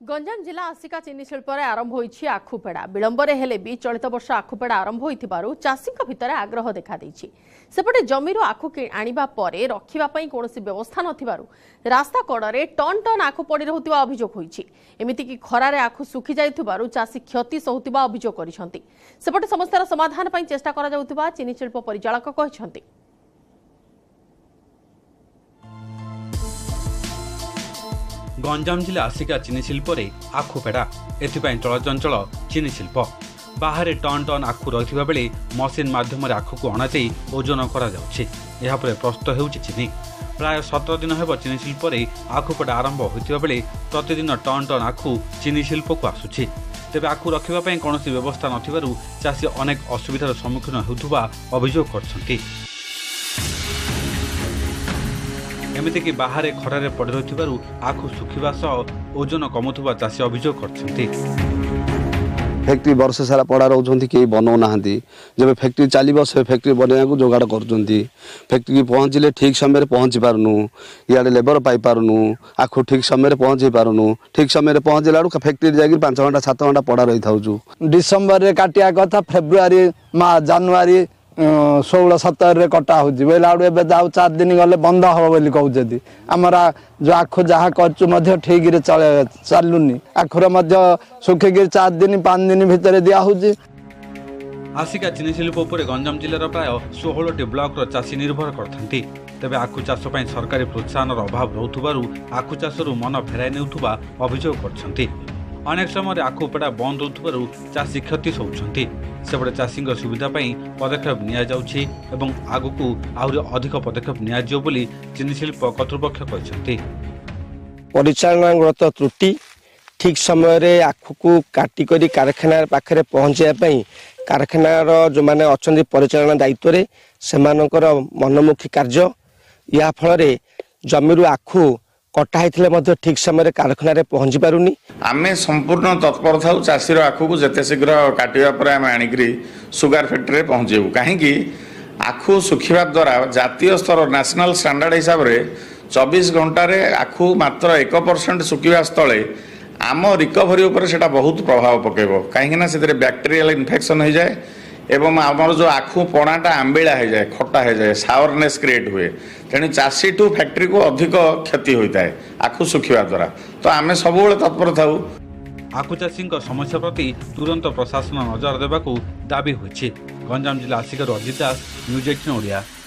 गंजाम जिला आसिका चीनी शिल्प आरंभ होईछि आखुपेड़ा विलंबरे हेले भी चलित वर्ष आखुपेड़ा आरंभ होइथिबारु चाषीक भितर आग्रह देखा देइछि। सेपटे जमीरु आखु आनिबा परे रखिबा पई कोनोसी व्यवस्था नथिबारु रास्ता कड़े टन टन आखु पड़ी रहुतिबा अभियोग होईछि। एमिति कि खरारे आखु सुखी जाइथिबारु चाषी क्षति सहुतिबा अभियोग करिसंति। सेपटे समस्यार समाधान पई चेष्टा करा जाउतिबा चीनी शिल्प परिचालक कहिसंति। गंजाम जिला आसिका चीनी शिल्प आखुपेड़ा एथिपाई चलचंचल चीनी शिल्प बाहर टन टन आखु रही बेले मशीन मध्यम आखु को अणाई ओजन कर प्रस्तुत हो चीनी प्राय 17 दिन होब चीनी शिल्प आखुपेड़ा आरंभ होता बेले प्रतिदिन टन टन आखु चीनी शिल्प को आसुछि। तेबे आखु रखिबा कौन व्यवस्था नथिबारु चाषी अनेक असुविधार सम्मुखीन होउथुबा अभियोग करछन्ति। एमितिक बाहर खरारे पड़ रही आखु सुखिबा सह ओजन कमुथुबा चाषी अभियोग करछन्ति। फैक्ट्री वर्ष सारा पड़ा रोचंती कई बनाऊना जब फैक्ट्री चलो से फैक्ट्री बनवा को जोगाड़ कर फैक्ट्री पहुँचले ठीक समय पहुँची पार्नु इे लेबर पाई पार्नु आखु ठीक समय पहुँचे पार्नु ठीक समय पहुँचला फैक्ट्री जाकर 5 घंटा 7 घंटा पड़ा रही था। डिसेम्बर रे काटिया कथा फेब्रुआरी जानुआरी 16-17 कटा हो बोला 4 दिन गले बंद हम बोली कहते आमर जो आखु जहाँ कर ठीक चलुनी आखुर सुखिक 4 दिन 5 दिन भितर दिहूँ। आसिका चीनी शिल्प उपर गंजाम जिलार प्राय 16टी ब्लॉक चाषी निर्भर करथंती। तेबे आखु चाष पई सरकारी प्रोत्साहन अभाव रहुथुबारु आखु चाषरु मन फेराई नेउथुबा अभियोग करछंती। अनेक समय आखुपेड़ा बंद होउथुबारु चाषी क्षति सहुछंती। सेपटे चाषी सुविधा पई पदक्षेप निया जाउछि एवं आगुकु आहुरि अधिक पदक्षेप निया जियो बोली चीनी शिल्प कर्तृपक्ष कहछंती। परिचालनागत त्रुटि ठीक समय आखु को काटी करी कारखाना पाखरे पहुंचाया पई कारखानार जो माने अछंती परिचालना दायित्व रे सेमानकर मनमुखी कार्य या फल जमीरु आखु कटा होते ठीक समय कारखाना पहुंची पारुनी। आमे संपूर्ण तत्पर था चाषीर आखु को जिते शीघ्र काटिया आम आणिक सुगार फैक्ट्री पहुँचेबू कहीं आखु सुखिबा द्वारा जातीय स्तर नेशनल स्टैंडर्ड हिसाब से 24 घंटे आखु मात्र 1% सुखिबा स्थले आम रिकवरी उपर सेटा बहुत प्रभाव पकेबो कहीं से बैक्टेरियल इन्फेक्शन हो जाए एवं आमर जो आखु पणाटा आंबिला हो जाए खटा हो जाए सावरनेस क्रिएट हुए तेणु चाषी टू फैक्ट्री को अधिक क्षति होता है आखु सुखिबा द्वारा। तो आमे सब तत्पर था आखु चाषी समस्या प्रति तुरंत प्रशासन नजर देवाक दाबी होइछि। गंजाम जिला आसिका अजित दास न्यूज 18 ओडिया।